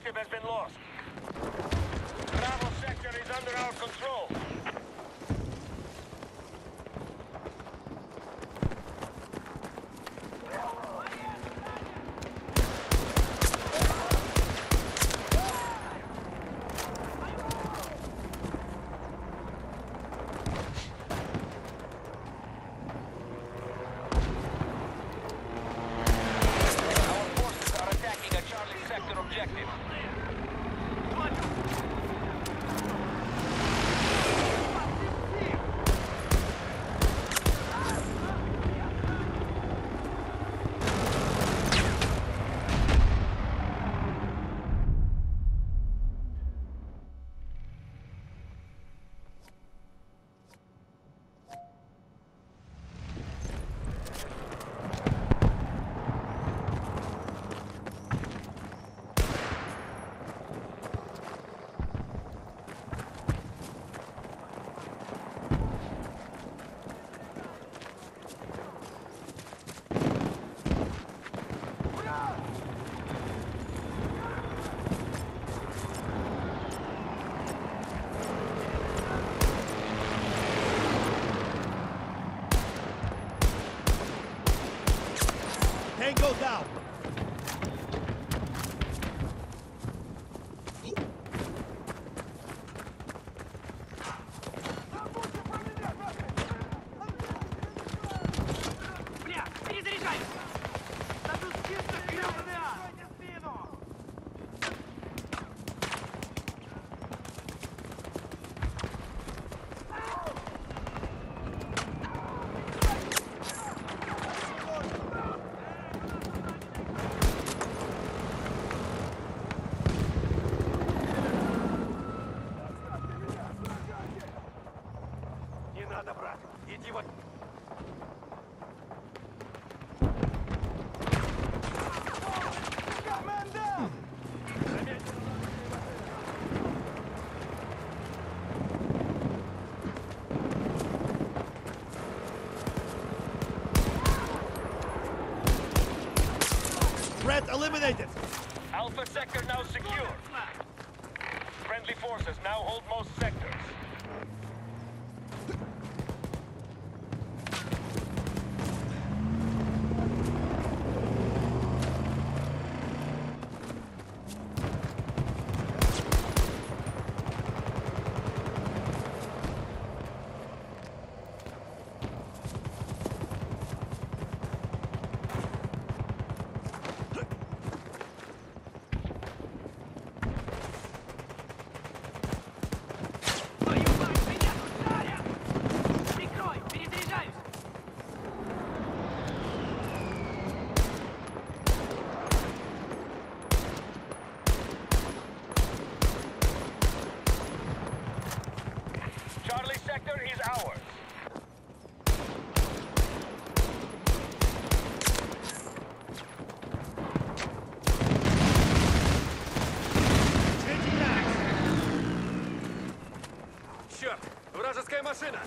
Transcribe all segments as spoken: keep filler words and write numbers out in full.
objective has been lost. Bravo sector is under our control. Objective. Tango down! Бля, перезаряжай! Да тут чисто грёбаный ад! Спину! Не надо, брат. Иди вот... Threat eliminated! Alpha sector now secure. Friendly forces now hold most sectors. Charlie sector is ours. Changing max! Черт! Вражеская машина!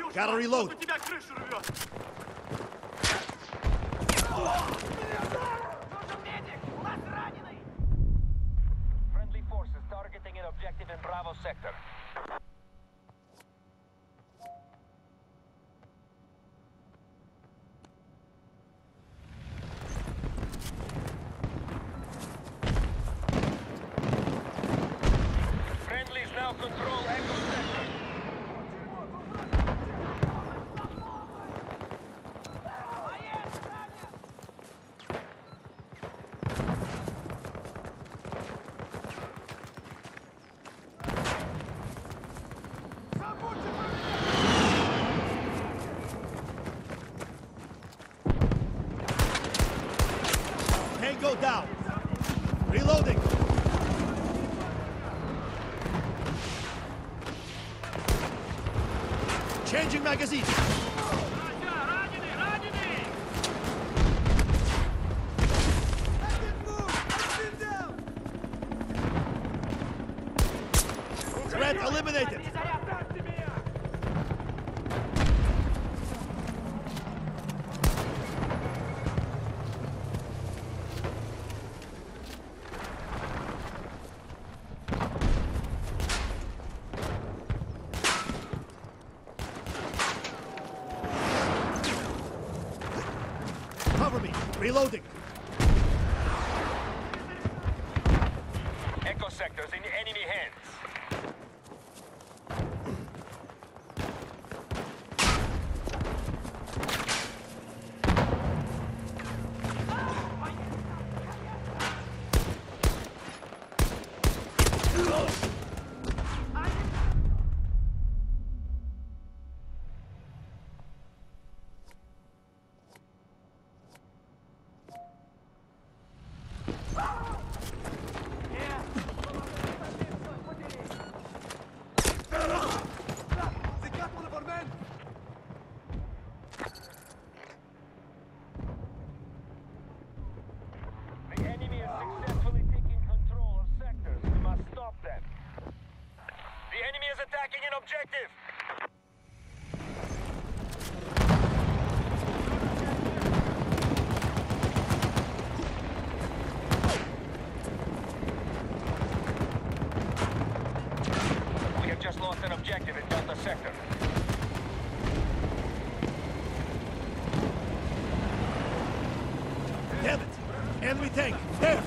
Gotta reload. У тебя крышу рвет! Нужен медик! У нас раненый! Friendly forces targeting an objective in Bravo sector. Friendlies now control Echo sector. Tango down. Reloading. Changing magazine. Раненый! Раненый! Threat eliminated. Перезарядка! меня! Cover me. Reloading. Echo sectors in enemy hands. The enemy is successfully taking control of sectors. We must stop them. The enemy is attacking an objective. We have just lost an objective in Delta sector. Damn it. Enemy tank. There.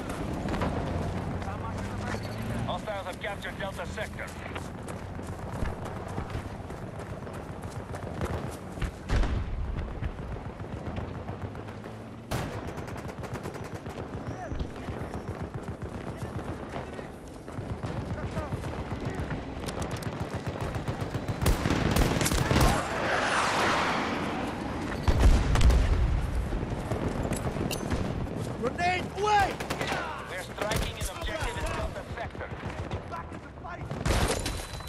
Hostiles have captured Delta sector. Grenade away. We're striking an objective in Delta sector.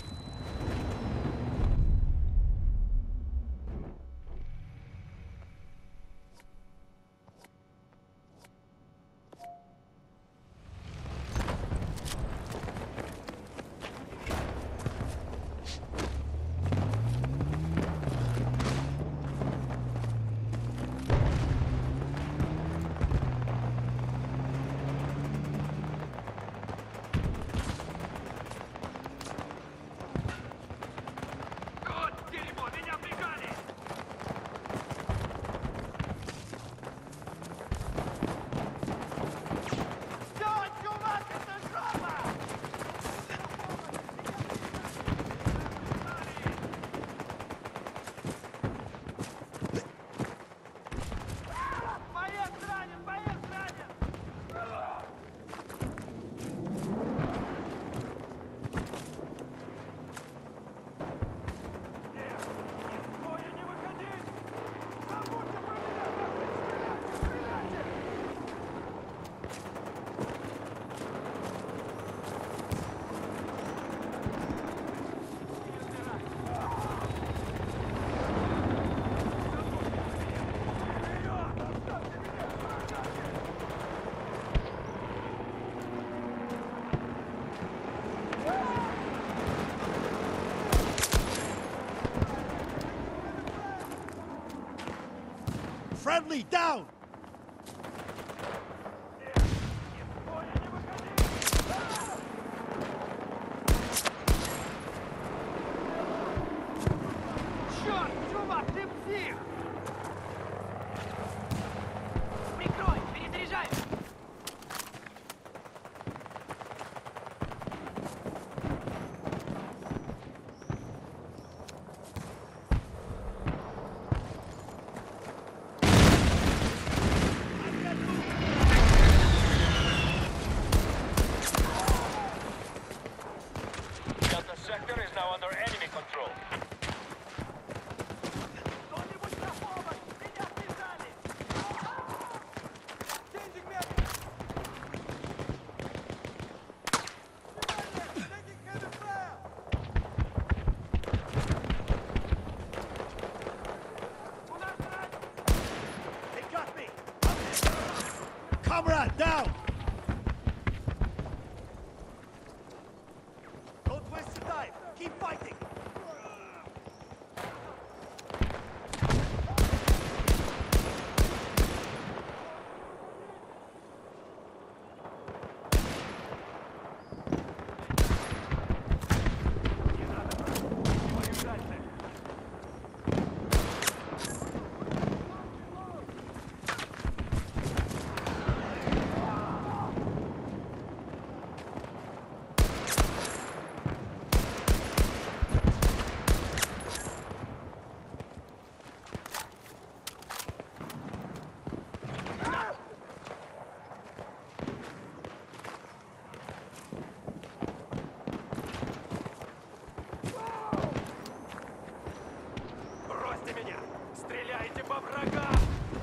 Friendly, down! Черт, чувак, ты псих! Прикрой, перезаряжаю! Delta sector is now under enemy control. Кто-нибудь на помощь! Меня связали! Changing map! Внимание! Taking heavy fire! У нас ранен! They got me! Up there. Comrade, down! Don't waste your time! Keep fighting! Бросьте меня! Стреляйте по врагам!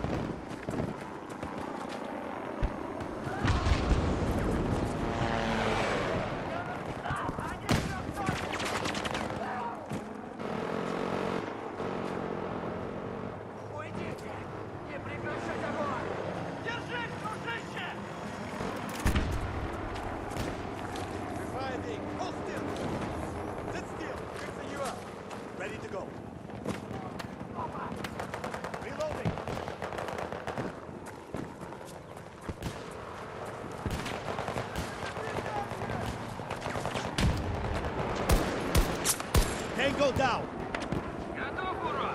Уйдите! Не прекращать огонь! Держись, дружище! Reviving! Hold still! Sit still! Fixing you up! Ready to go! Reloading! Tango down! Готов, урод!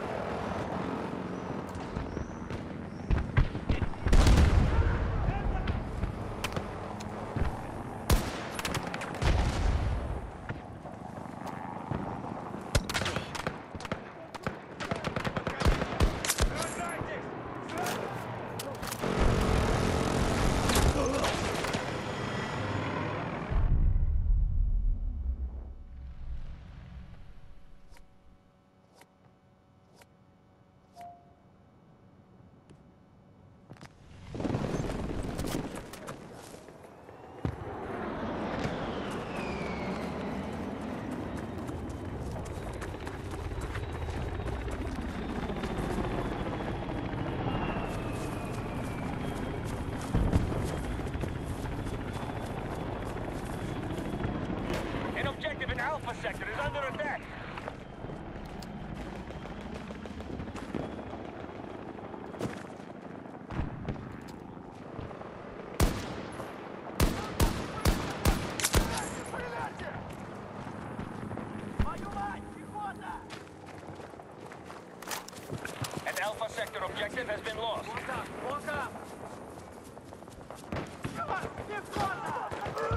An objective in Alpha sector is under attack. Твою мать, пехота! An Alpha sector objective has been lost. Вот так, вот так! Чувак, пехота!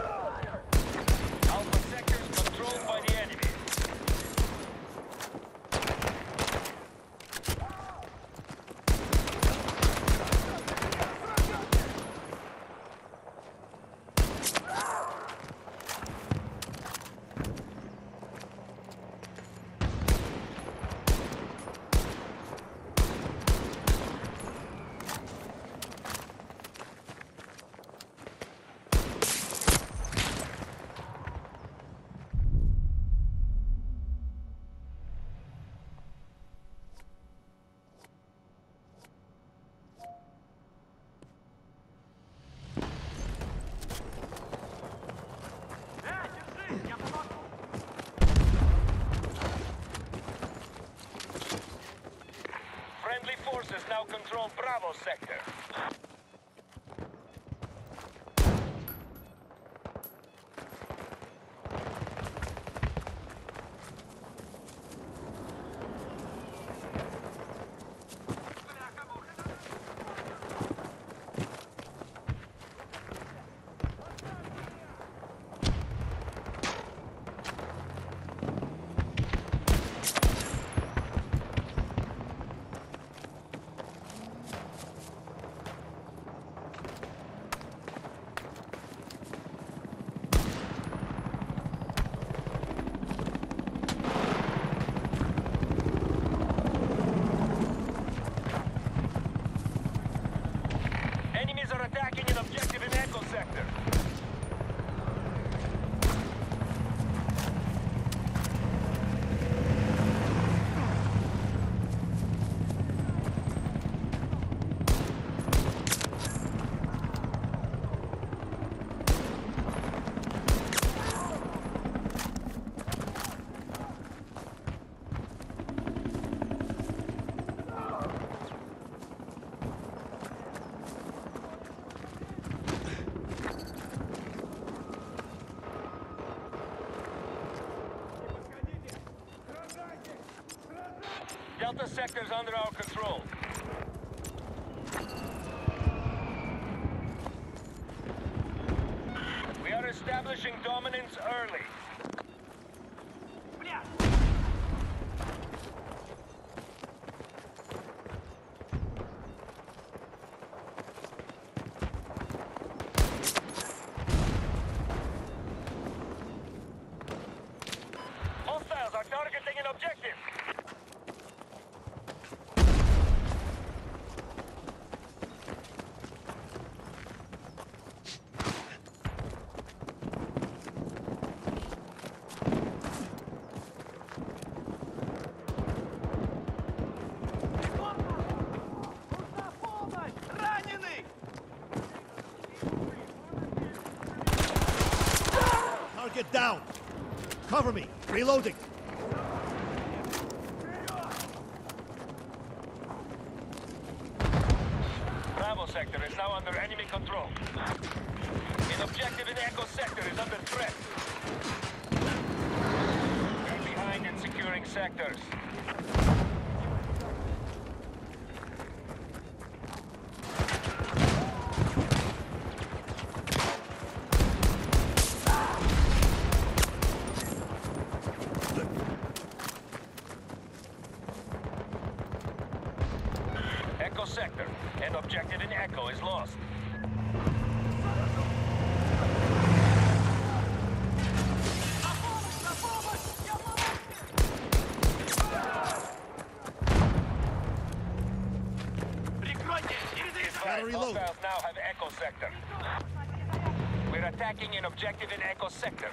Alpha sector is controlled by the enemy. now control Bravo sector. Enemies are attacking an objective in Echo sector. Delta sector's under our control. We are establishing dominance early. Бля! Hostiles are targeting an objective. Раненый! Target down. Cover me. Reloading. Bravo sector is now under enemy control. An objective in Echo sector is under threat. We're behind in securing sectors. Echo sector, and objective in Echo is lost. Прикройте! Перезаряжаю! Gotta reload. Hostiles now have Echo sector. We're attacking an objective in Echo sector.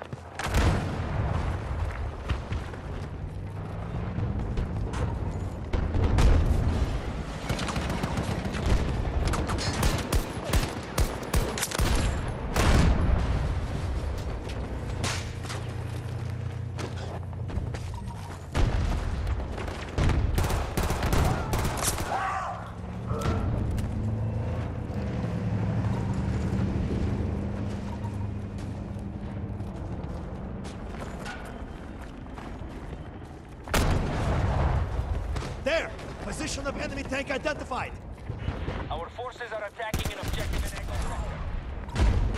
There! Position of enemy tank identified. Our forces are attacking an objective in Echo sector.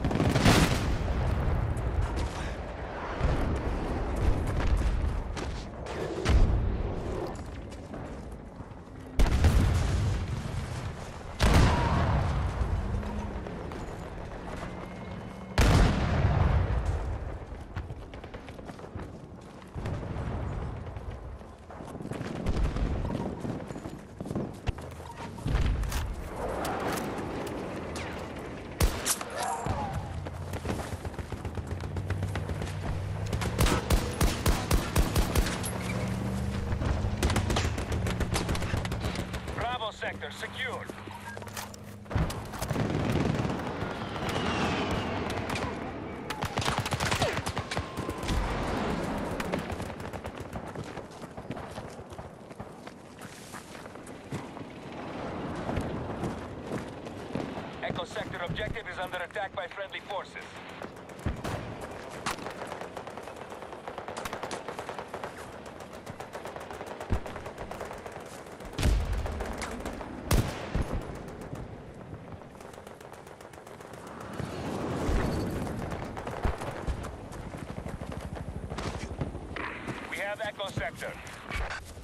sector secured. under attack by friendly forces. We have Echo Sector.